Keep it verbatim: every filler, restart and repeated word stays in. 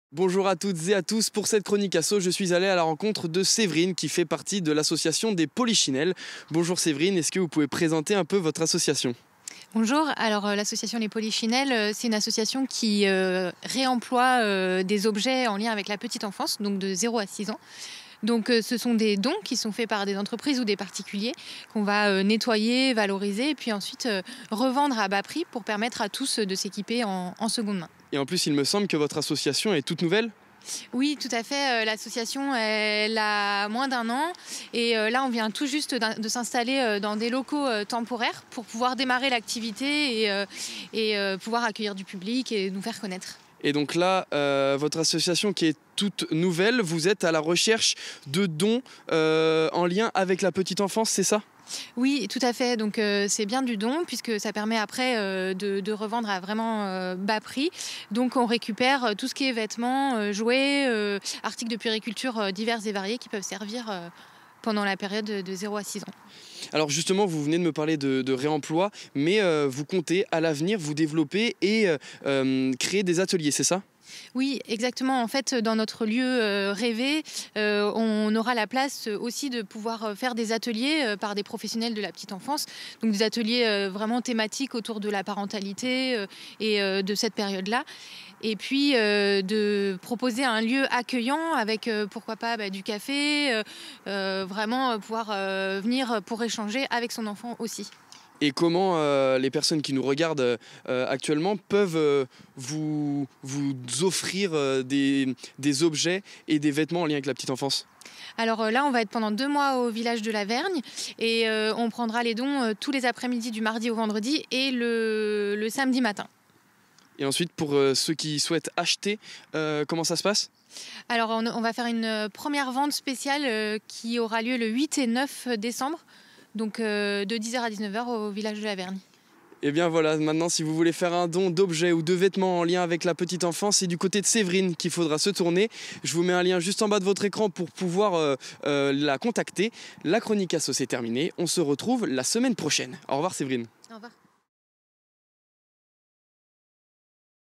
Bonjour à toutes et à tous, pour cette chronique asso, je suis allé à la rencontre de Séverine qui fait partie de l'association des Polichinelles. Bonjour Séverine, est-ce que vous pouvez présenter un peu votre association ? Bonjour, alors euh, l'association Les Polichinelles, euh, c'est une association qui euh, réemploie euh, des objets en lien avec la petite enfance, donc de zéro à six ans. Donc euh, ce sont des dons qui sont faits par des entreprises ou des particuliers qu'on va euh, nettoyer, valoriser et puis ensuite euh, revendre à bas prix pour permettre à tous de s'équiper en, en seconde main. Et en plus, il me semble que votre association est toute nouvelle ? Oui, tout à fait. L'association, elle a moins d'un an. Et là, on vient tout juste de s'installer dans des locaux temporaires pour pouvoir démarrer l'activité et, et pouvoir accueillir du public et nous faire connaître. Et donc là, euh, votre association qui est toute nouvelle, vous êtes à la recherche de dons euh, en lien avec la petite enfance, c'est ça ? Oui, tout à fait. Donc euh, c'est bien du don puisque ça permet après euh, de, de revendre à vraiment euh, bas prix. Donc on récupère tout ce qui est vêtements, euh, jouets, euh, articles de puériculture euh, divers et variés qui peuvent servir euh, pendant la période de zéro à six ans. Alors justement, vous venez de me parler de, de réemploi, mais euh, vous comptez à l'avenir vous développer et euh, créer des ateliers, c'est ça ? Oui, exactement. En fait, dans notre lieu euh, rêvé, euh, on aura la place aussi de pouvoir faire des ateliers euh, par des professionnels de la petite enfance. Donc des ateliers euh, vraiment thématiques autour de la parentalité euh, et euh, de cette période-là. Et puis euh, de proposer un lieu accueillant avec euh, pourquoi pas bah, du café, euh, euh, vraiment pouvoir euh, venir pour échanger avec son enfant aussi. Et comment euh, les personnes qui nous regardent euh, actuellement peuvent euh, vous, vous offrir euh, des, des objets et des vêtements en lien avec la petite enfance ? Alors euh, là, on va être pendant deux mois au village de la Vergne et euh, on prendra les dons euh, tous les après-midi du mardi au vendredi et le, le samedi matin. Et ensuite, pour euh, ceux qui souhaitent acheter, euh, comment ça se passe ? Alors on, on va faire une première vente spéciale euh, qui aura lieu le huit et neuf décembre. Donc euh, de dix heures à dix-neuf heures au village de la Vergne. Et bien voilà, maintenant si vous voulez faire un don d'objets ou de vêtements en lien avec la petite enfance, c'est du côté de Séverine qu'il faudra se tourner. Je vous mets un lien juste en bas de votre écran pour pouvoir euh, euh, la contacter. La chronique asso c'est terminé, on se retrouve la semaine prochaine. Au revoir Séverine. Au revoir.